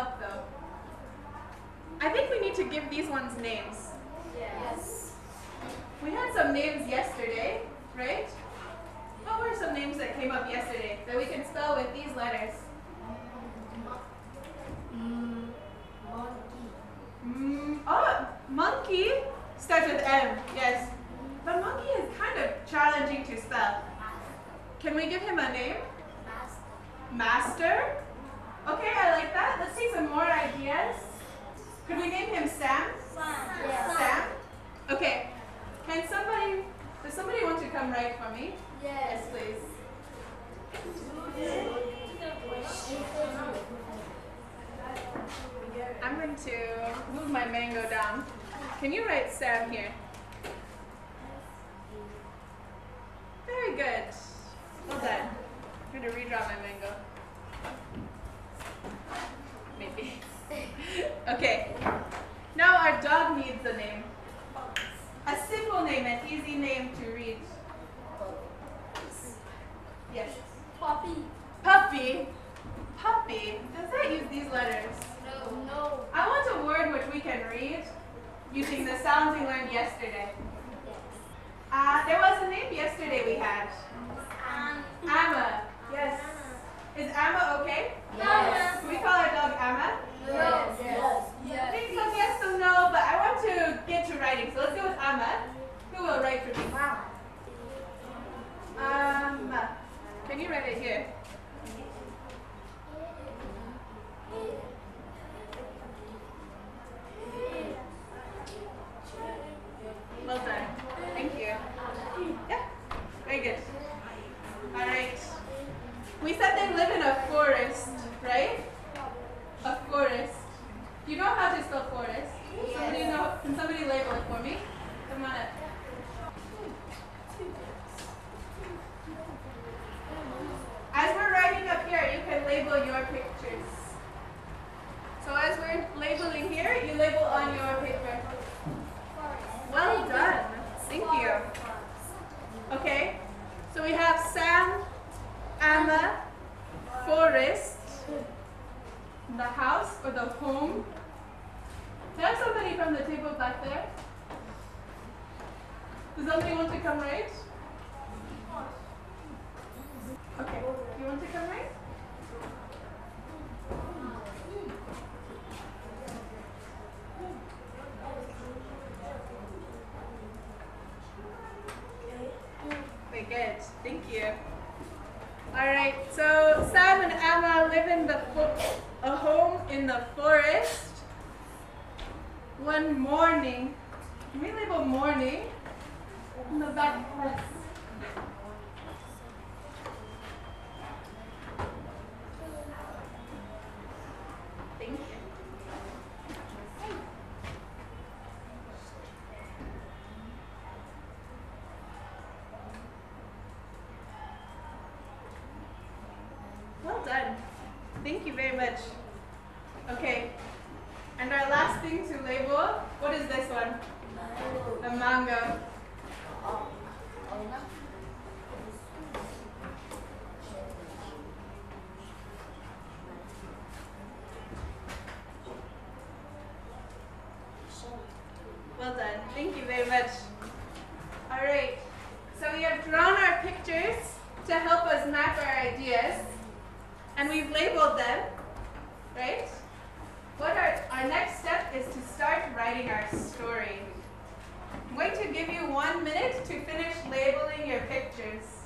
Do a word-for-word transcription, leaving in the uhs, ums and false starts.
help though. I think we need to give these ones names. Yes. We had some names yesterday, right? What were some names that came up yesterday that we can spell with these letters? Mm, monkey. Mm, oh, monkey starts with M, yes. But monkey is kind of challenging to spell. Can we give him a name? Master. Master? Okay, I like that. Let's see some more ideas. Could we name him Sam? Yes. Sam? Okay. Can somebody, does somebody want to come write for me? Yes. Please. I'm going to move my mango down. Can you write Sam here? Very good. Well done. I'm going to redraw my mango. Maybe. Okay. Now our dog needs a name. A simple name, an easy name to read. Yes. Puppy. Puppy. Puppy. Does that use these letters? No. No. I want a word which we can read using the sounds we learned yesterday. Uh, there was a name yesterday we had. Um, Amma. Yes. Is Amma okay? Yes. Can we call our dog Amma? Yes. Yes. I think some yes, some no, but I want to get to writing. So let's go with Amma. Who will write for me? Amma. Can you write it here? Well done. Thank you. Yeah, very good. All right. We said they live in a forest, right? A forest. Do you know how to spell forest? Somebody know? Can somebody label it for me? Come on up. As we're writing up here, you can label your pictures. So as we're labeling here, you label on your paper. Well done. Thank you. Okay. So we have Sam, Amma, forest, the house or the home. Do I have somebody from the table back there? Does somebody want to come right? Okay. You want to come right? Very good. Thank you. All right. So Sam and Amma live in the fo a home in the forest. One morning, can we label morning in the back? Thank you. Well done. Thank you very much. Okay. And our last thing to label, what is this one? The mango. Well done. Thank you very much. All right. So we have drawn our pictures to help us map our ideas, and we've labeled them, right? What our, our next step is to start writing our story. I'm going to give you one minute to finish labeling your pictures.